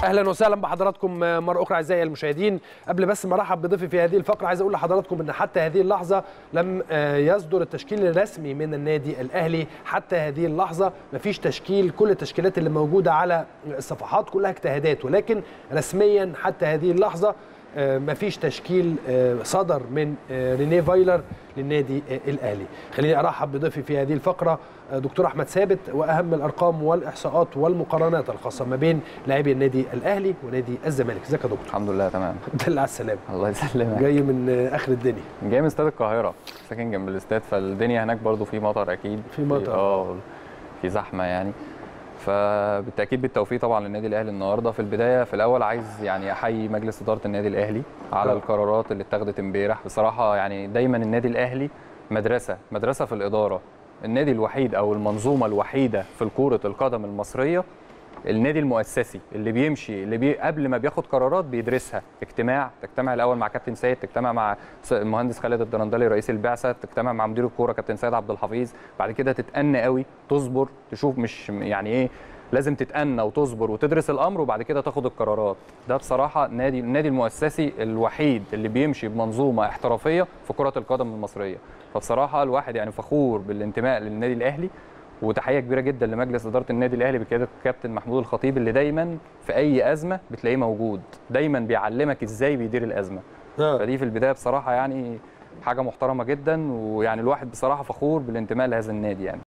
اهلا وسهلا بحضراتكم مره اخرى اعزائي المشاهدين. قبل بس ما ارحب بضيفي في هذه الفقره عايز اقول لحضراتكم ان حتى هذه اللحظه لم يصدر التشكيل الرسمي من النادي الاهلي. حتى هذه اللحظه مفيش تشكيل، كل التشكيلات اللي موجوده على الصفحات كلها اجتهادات، ولكن رسميا حتى هذه اللحظه مفيش تشكيل صدر من رينيه فايلر للنادي الاهلي. خليني ارحب بضيفي في هذه الفقره دكتور احمد ثابت واهم الارقام والاحصاءات والمقارنات الخاصه ما بين لاعبي النادي الاهلي ونادي الزمالك. ازيك يا دكتور؟ الحمد لله تمام. الحمد لله على السلامه. الله يسلمك. جاي من اخر الدنيا. جاي من استاد القاهره، ساكن جنب الاستاد، فالدنيا هناك برضو في مطر اكيد، في مطر في زحمه يعني. فبالتاكيد بالتوفيق طبعا للنادي الاهلي النهارده. في البدايه في الاول عايز يعني احيي مجلس اداره النادي الاهلي على القرارات اللي اتخذت امبارح. بصراحه يعني دايما النادي الاهلي مدرسه في الاداره. النادي الوحيد او المنظومه الوحيده في كره القدم المصريه، النادي المؤسسي اللي بيمشي قبل ما بياخد قرارات بيدرسها. تجتمع الاول مع كابتن سيد، تجتمع مع المهندس خالد الدرندلي رئيس البعثه، تجتمع مع مدير الكوره كابتن سيد عبد الحفيظ، بعد كده تتأنى قوي، تصبر، تشوف مش يعني ايه، لازم تتأنى وتصبر وتدرس الامر وبعد كده تاخد القرارات. ده بصراحه النادي المؤسسي الوحيد اللي بيمشي بمنظومه احترافيه في كره القدم المصريه. فبصراحه الواحد يعني فخور بالانتماء للنادي الاهلي، وتحيه كبيره جدا لمجلس اداره النادي الاهلي بقياده الكابتن محمود الخطيب اللي دايما في اي ازمه بتلاقيه موجود، دايما بيعلمك ازاي بيدير الازمه. فدي في البدايه بصراحه يعني حاجه محترمه جدا، ويعني الواحد بصراحه فخور بالانتماء لهذا النادي يعني.